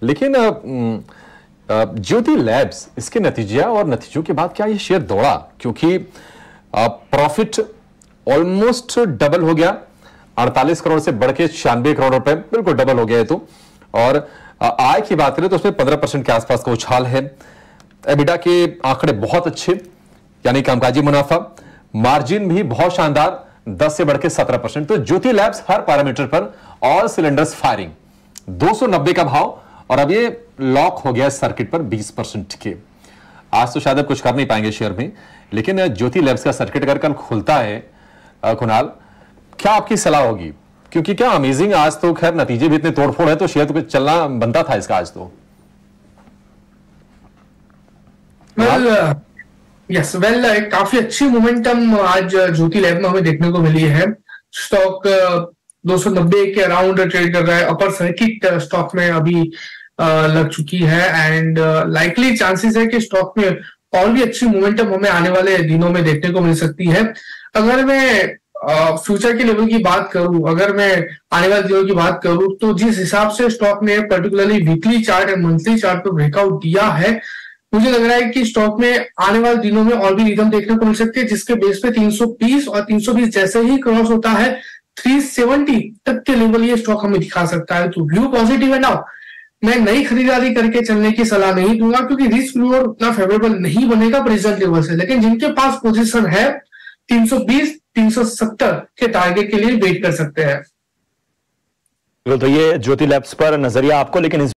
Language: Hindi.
लेकिन ज्योति लैब्स इसके नतीजे और नतीजों के बाद क्या ये शेयर दौड़ा? क्योंकि प्रॉफिट ऑलमोस्ट डबल हो गया, 48 करोड़ से बढ़ के 96 करोड़ रुपए, बिल्कुल डबल हो गया है तो। और आय की बात करें तो उसमें 15% के आसपास का उछाल है। एबिडा के आंकड़े बहुत अच्छे, यानी कामकाजी मुनाफा, मार्जिन भी बहुत शानदार, 10 से बढ़ के 17%। तो ज्योति लैब्स हर पैरामीटर पर ऑल सिलेंडर्स फायरिंग। 290 का भाव और अब ये लॉक हो गया सर्किट पर 20% के। आज तो शायद अब कुछ कर नहीं पाएंगे शेयर में, लेकिन ज्योति लैब्स का सर्किट अगर कल खुलता है कुणाल, क्या आपकी सलाह होगी? क्योंकि क्या अमेजिंग, आज तो खैर नतीजे भी इतने तोड़फोड़ है तो शेयर तो चलना बनता था इसका आज तो। काफी अच्छी मोमेंटम आज ज्योति लैब में हमें देखने को मिली है। स्टॉक 290 के अराउंड ट्रेड कर रहा है, अपर सर्किट स्टॉक में अभी लग चुकी है एंड लाइकली चांसेस है कि स्टॉक में और भी अच्छी मोमेंटम हमें आने वाले दिनों में देखने को मिल सकती है। अगर मैं फ्यूचर के लेवल की बात करूं, अगर मैं आने वाले दिनों की बात करूं, तो जिस हिसाब से स्टॉक ने particularly weekly chart and monthly chart पर ब्रेकआउट दिया है, मुझे लग रहा है कि स्टॉक में आने वाले दिनों में और भी रिदम देखने को मिल सकती है, जिसके बेस पे 320 और 320 जैसे ही क्रॉस होता है 370 तक के लेवल ये स्टॉक हमें दिखा सकता है। तो व्यू पॉजिटिव है ना। मैं नई खरीदारी करके चलने की सलाह नहीं दूंगा क्योंकि रिस्क रिवॉर्ड उतना फेवरेबल नहीं बनेगा प्रेजेंट लेवल से, लेकिन जिनके पास पोजीशन है 320 370 के टारगेट के लिए वेट कर सकते हैं। तो ये ज्योति लैब्स पर नजरिया आपको, लेकिन